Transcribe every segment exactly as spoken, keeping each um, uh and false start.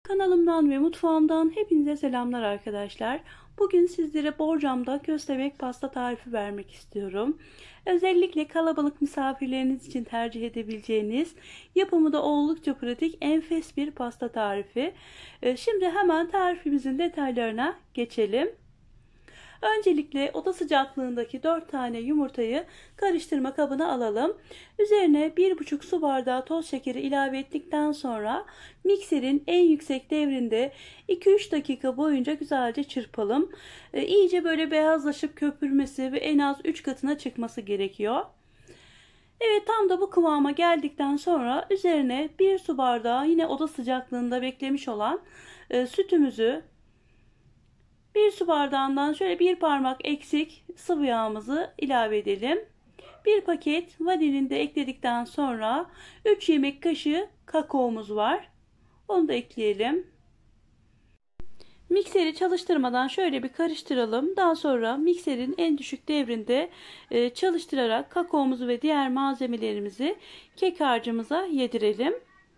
Kanalımdan ve mutfağımdan hepinize selamlar arkadaşlar. Bugün sizlere borcamda köstebek pasta tarifi vermek istiyorum. Özellikle kalabalık misafirleriniz için tercih edebileceğiniz, yapımı da oldukça pratik, enfes bir pasta tarifi. Ee, Şimdi hemen tarifimizin detaylarına geçelim. Öncelikle oda sıcaklığındaki dört tane yumurtayı karıştırma kabına alalım. Üzerine bir buçuk su bardağı toz şekeri ilave ettikten sonra mikserin en yüksek devrinde iki üç dakika boyunca güzelce çırpalım. E, iyice böyle beyazlaşıp köpürmesi ve en az üç katına çıkması gerekiyor. Evet, tam da bu kıvama geldikten sonra üzerine bir su bardağı yine oda sıcaklığında beklemiş olan e, sütümüzü, bir su bardağından şöyle bir parmak eksik sıvı yağımızı ilave edelim. Bir paket vanilini de ekledikten sonra üç yemek kaşığı kakaomuz var. Onu da ekleyelim. Mikseri çalıştırmadan şöyle bir karıştıralım. Daha sonra mikserin en düşük devrinde e, çalıştırarak kakaomuzu ve diğer malzemelerimizi kek harcımıza yedirelim.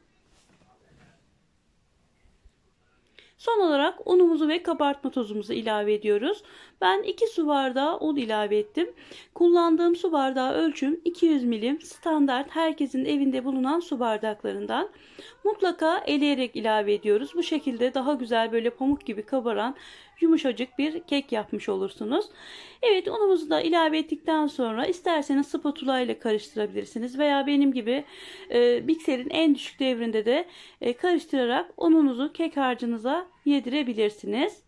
Son olarak unumuzu ve kabartma tozumuzu ilave ediyoruz. Ben iki su bardağı un ilave ettim. Kullandığım su bardağı ölçüm iki yüz milim, standart herkesin evinde bulunan su bardaklarından. Mutlaka eleyerek ilave ediyoruz. Bu şekilde daha güzel, böyle pamuk gibi kabaran yumuşacık bir kek yapmış olursunuz. Evet, unumuzu da ilave ettikten sonra isterseniz spatula ile karıştırabilirsiniz veya benim gibi e, mikserin en düşük devrinde de e, karıştırarak ununuzu kek harcınıza yedirebilirsiniz.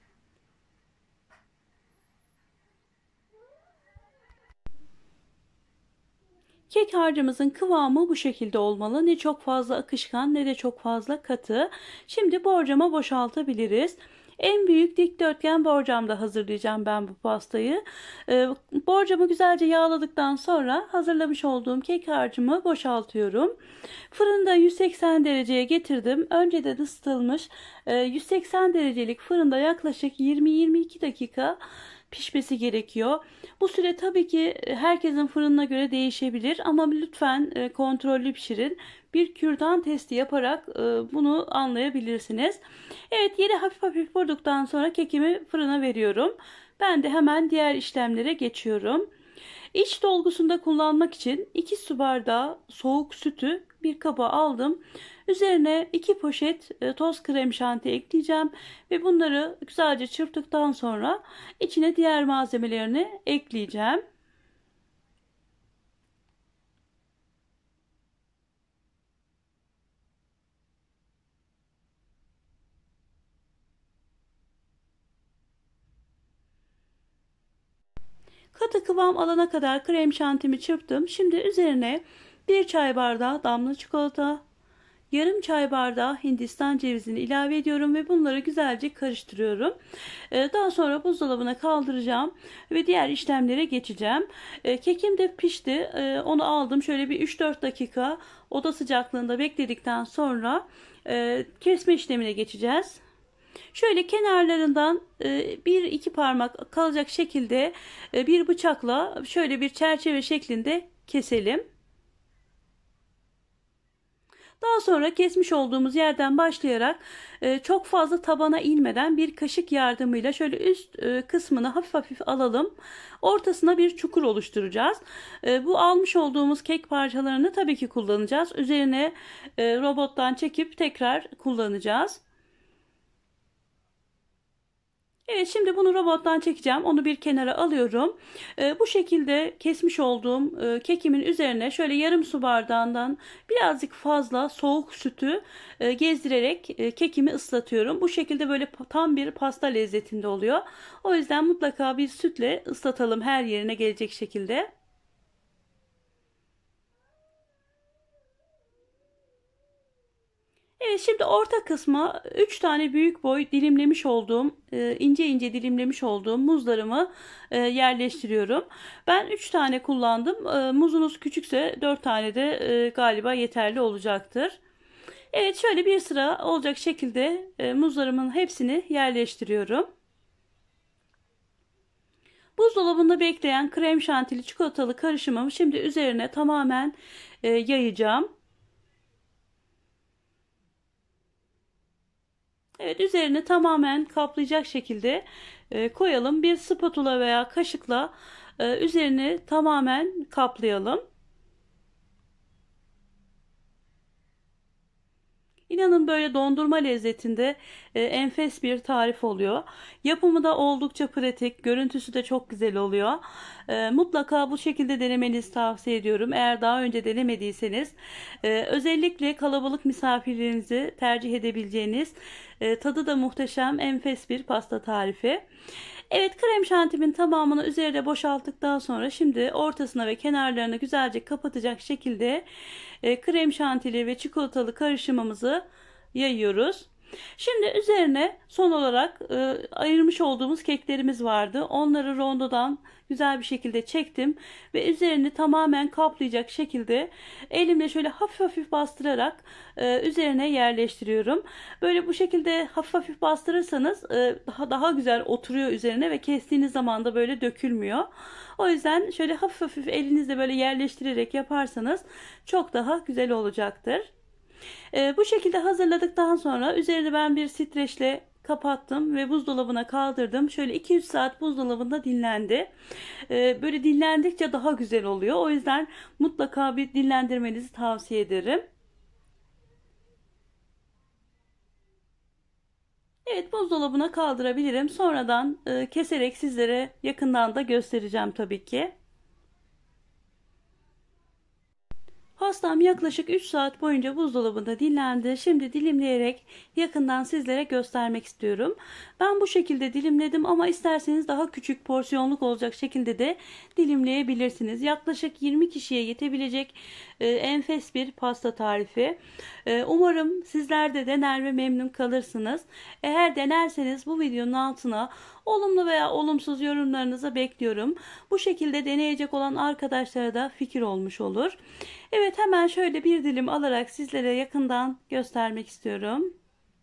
Kek harcımızın kıvamı bu şekilde olmalı. Ne çok fazla akışkan ne de çok fazla katı. Şimdi borcama boşaltabiliriz. En büyük dikdörtgen borcamda hazırlayacağım ben bu pastayı. Ee, borcamı güzelce yağladıktan sonra hazırlamış olduğum kek harcımı boşaltıyorum. Fırında yüz seksen dereceye getirdim. Önceden ısıtılmış e, yüz seksen derecelik fırında yaklaşık yirmi yirmi iki dakika pişmesi gerekiyor. Bu süre tabii ki herkesin fırınına göre değişebilir ama lütfen e, kontrollü pişirin. Bir kürdan testi yaparak e, bunu anlayabilirsiniz. Evet, yeri hafif hafif vurduktan sonra kekimi fırına veriyorum. Ben de hemen diğer işlemlere geçiyorum. İç dolgusunda kullanmak için iki su bardağı soğuk sütü bir kaba aldım. Üzerine iki poşet e, toz krem şanti ekleyeceğim ve bunları güzelce çırptıktan sonra içine diğer malzemelerini ekleyeceğim. Katı kıvam alana kadar krem şantimi çırptım. Şimdi üzerine bir çay bardağı damla çikolata, yarım çay bardağı Hindistan cevizini ilave ediyorum ve bunları güzelce karıştırıyorum. Ee, daha sonra buzdolabına kaldıracağım ve diğer işlemlere geçeceğim. Ee, kekim de pişti. Ee, onu aldım. Şöyle bir üç dört dakika oda sıcaklığında bekledikten sonra e, kesme işlemine geçeceğiz. Şöyle kenarlarından e, bir iki parmak kalacak şekilde e, bir bıçakla şöyle bir çerçeve şeklinde keselim. Daha sonra kesmiş olduğumuz yerden başlayarak e, çok fazla tabana inmeden bir kaşık yardımıyla şöyle üst e, kısmını hafif hafif alalım. Ortasına bir çukur oluşturacağız. E, bu almış olduğumuz kek parçalarını tabii ki kullanacağız. Üzerine e, robottan çekip tekrar kullanacağız. Evet, şimdi bunu robottan çekeceğim. Onu bir kenara alıyorum. Ee, bu şekilde kesmiş olduğum e, kekimin üzerine şöyle yarım su bardağından birazcık fazla soğuk sütü e, gezdirerek e, kekimi ıslatıyorum. Bu şekilde böyle tam bir pasta lezzetinde oluyor. O yüzden mutlaka bir sütle ıslatalım, her yerine gelecek şekilde. Evet, şimdi orta kısma üç tane büyük boy dilimlemiş olduğum, e, ince ince dilimlemiş olduğum muzlarımı e, yerleştiriyorum. Ben üç tane kullandım. E, muzunuz küçükse dört tane de e, galiba yeterli olacaktır. Evet, şöyle bir sıra olacak şekilde e, muzlarımın hepsini yerleştiriyorum. Buzdolabında bekleyen krem şantili çikolatalı karışımımı şimdi üzerine tamamen e, yayacağım. Evet, üzerini tamamen kaplayacak şekilde e, koyalım. Bir spatula veya kaşıkla e, üzerini tamamen kaplayalım. İnanın böyle dondurma lezzetinde e, enfes bir tarif oluyor. Yapımı da oldukça pratik, görüntüsü de çok güzel oluyor. E, mutlaka bu şekilde denemenizi tavsiye ediyorum. Eğer daha önce denemediyseniz, e, özellikle kalabalık misafirlerinizi tercih edebileceğiniz, e, tadı da muhteşem, enfes bir pasta tarifi. Evet, krem şantimin tamamını üzerine boşalttıktan sonra şimdi ortasına ve kenarlarını güzelce kapatacak şekilde e, krem şantili ve çikolatalı karışımımızı yayıyoruz. Şimdi üzerine son olarak e, ayırmış olduğumuz keklerimiz vardı. Onları rondodan güzel bir şekilde çektim ve üzerini tamamen kaplayacak şekilde elimle şöyle hafif hafif bastırarak e, üzerine yerleştiriyorum. Böyle bu şekilde hafif hafif bastırırsanız e, daha daha güzel oturuyor üzerine ve kestiğiniz zaman da böyle dökülmüyor. O yüzden şöyle hafif hafif elinizle böyle yerleştirerek yaparsanız çok daha güzel olacaktır. E, bu şekilde hazırladıktan sonra üzerini ben bir streçle kapattım ve buzdolabına kaldırdım. Şöyle iki üç saat buzdolabında dinlendi. E, böyle dinlendikçe daha güzel oluyor. O yüzden mutlaka bir dinlendirmenizi tavsiye ederim. Evet, buzdolabına kaldırabilirim. Sonradan e, keserek sizlere yakından da göstereceğim tabii ki. Pastam yaklaşık üç saat boyunca buzdolabında dinlendi. Şimdi dilimleyerek yakından sizlere göstermek istiyorum. Ben bu şekilde dilimledim ama isterseniz daha küçük porsiyonluk olacak şekilde de dilimleyebilirsiniz. Yaklaşık yirmi kişiye yetebilecek e, enfes bir pasta tarifi. E, umarım sizler de dener ve memnun kalırsınız. Eğer denerseniz bu videonun altına olumlu veya olumsuz yorumlarınızı bekliyorum. Bu şekilde deneyecek olan arkadaşlara da fikir olmuş olur. Evet, hemen şöyle bir dilim alarak sizlere yakından göstermek istiyorum.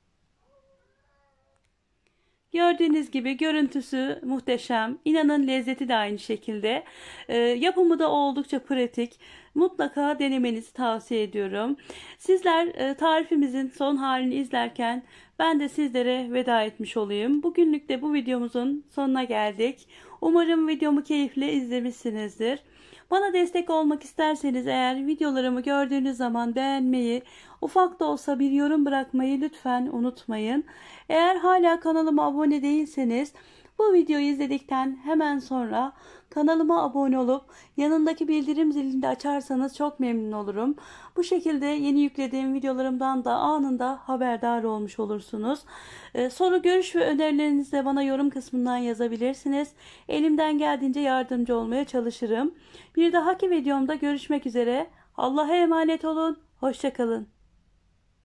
Gördüğünüz gibi görüntüsü muhteşem. İnanın lezzeti de aynı şekilde. E, yapımı da oldukça pratik. Mutlaka denemenizi tavsiye ediyorum. Sizler e, tarifimizin son halini izlerken ben de sizlere veda etmiş olayım. Bugünlük de bu videomuzun sonuna geldik. Umarım videomu keyifle izlemişsinizdir. Bana destek olmak isterseniz eğer videolarımı gördüğünüz zaman beğenmeyi, ufak da olsa bir yorum bırakmayı lütfen unutmayın. Eğer hala kanalıma abone değilseniz bu videoyu izledikten hemen sonra kanalıma abone olup yanındaki bildirim zilini de açarsanız çok memnun olurum. Bu şekilde yeni yüklediğim videolarımdan da anında haberdar olmuş olursunuz. Ee, soru, görüş ve önerilerinizi de bana yorum kısmından yazabilirsiniz. Elimden geldiğince yardımcı olmaya çalışırım. Bir dahaki videomda görüşmek üzere. Allah'a emanet olun. Hoşça kalın.